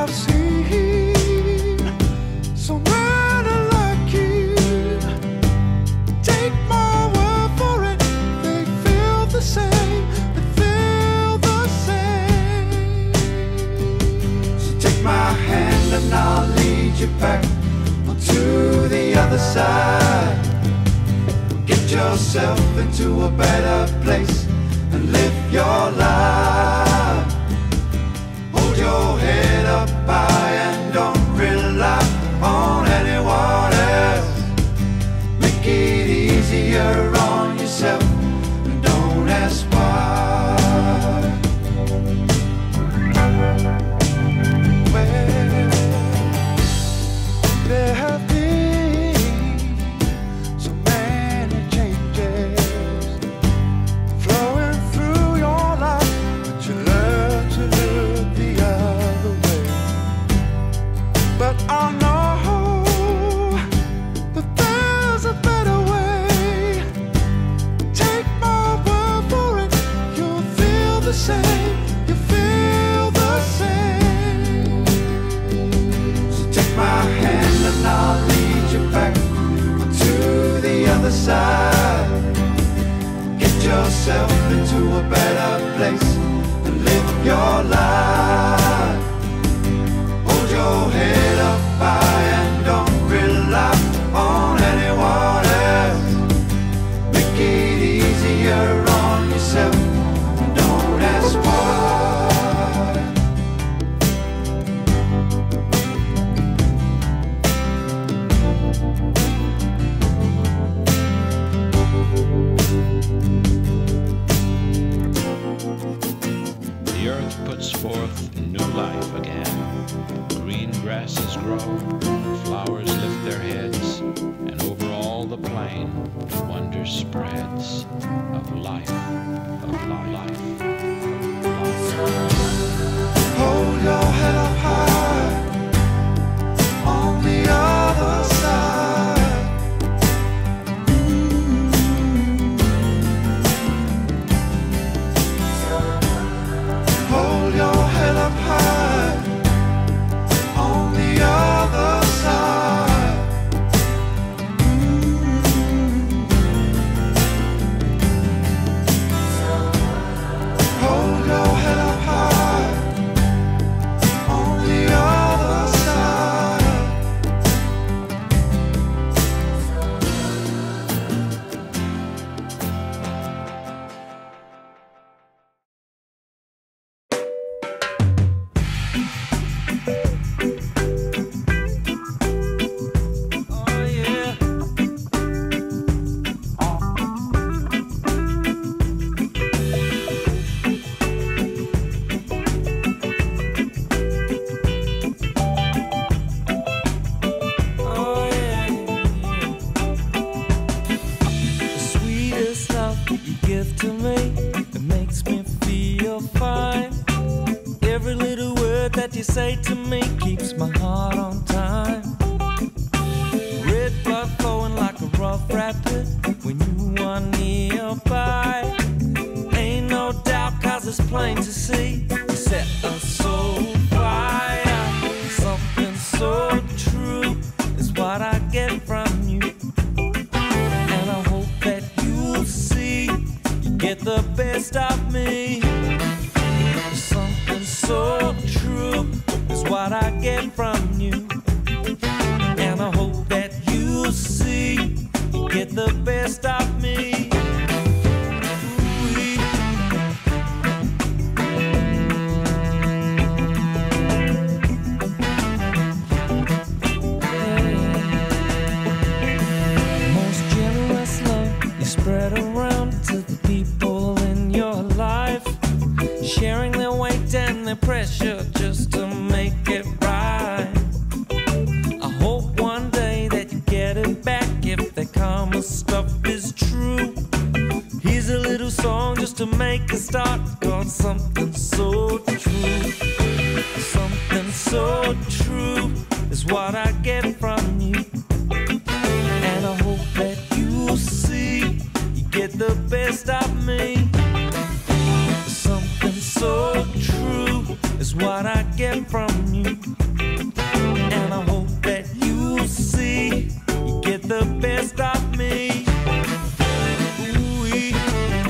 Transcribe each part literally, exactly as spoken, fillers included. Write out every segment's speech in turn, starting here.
seen so many like you. Take my word for it, they feel the same, they feel the same. So take my hand and I'll lead you back to the other side. Get yourself into a better place and live your life. Hold your head up high and don't rely on anyone else. Make it easier on yourself and don't ask why. Well, there have been so many changes flowing through your life, but you learn to look the other way. But I know that there's a better way. Take my word for it, you'll feel the same, you feel the same. So take my hand and I'll lead you back to the other side. Get yourself into a better place and live your life. Hold your head up high and don't rely on anyone else. Make it easier on yourself and don't ask why. The earth puts forth new life again. Green grasses grow, flowers lift their heads, and over all the plain wonder spreads of life, of life, life, life. Hold your head up high on the other side. Hold your head up high on the other side. Hold your head up high on the other side. Oh yeah. Oh yeah. The sweetest love you give to me, it makes me feel fine. Every little word that you say to me keeps my heart on time. Red blood flowing like a rough rapid when you are nearby. Ain't no doubt, cause it's plain to see you set us so fire. Something so true is what I get from you, and I hope that you'll see you get the best of me. Something so true is what I get from you, and I hope that you'll see you get the best of me. Ooh-wee. Most generous love you spread around to the people in your life, sharing their weight and their pressure just to make it right. I hope one day that you get it back if the karma stuff is true. Here's a little song just to make a start, called Something So True. Something so true is what I get from you, and I hope that you'll see you get the best of me. Something so true is is what I get from you. And I hope that you see you get the best of me. Ooh-wee.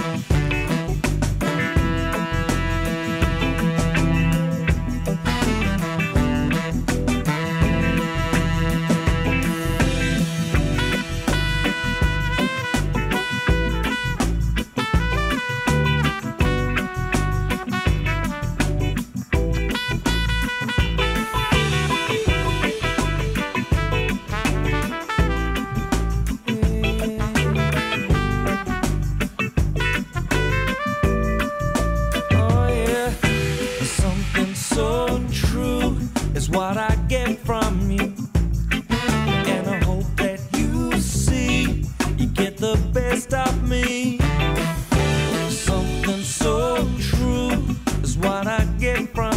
What I get from you, and I hope that you see you get the best of me. Something so true is what I get from